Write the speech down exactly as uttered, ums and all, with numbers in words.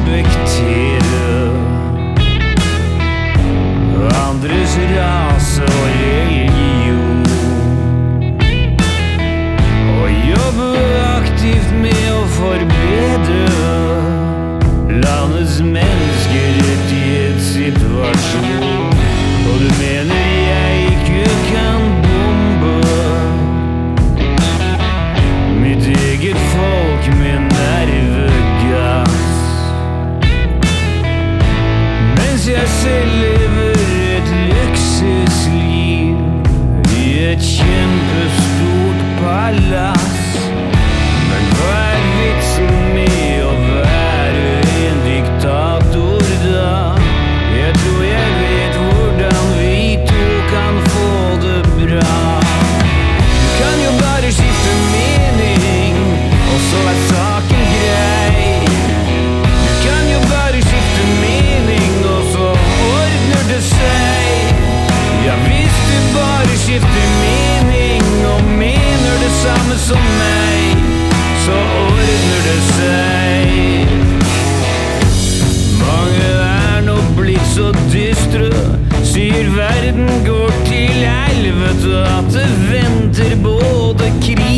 respektere andres rase og religion, og jobbe aktivt med å forbedre landets menneskerettighetssituasjon. Og du mener jeg ikke kan bombe mitt eget folk med nervegass, mens jeg selv lever et luksusliv i et kjempestort palass. Men hva er vitsen med å være en diktator da? Jeg tror jeg vet hvordan vi to kan få det bra. Du kan jo bare skifte mening, og så er saken grei. Du kan jo bare skifte mening, og så ordner det seg. Ja, hvis du bare skifter mening og mener det samme som meg, så ordner det seg. Mange er nå blitt så dystre, sier verden går til helvete, at det venter både krig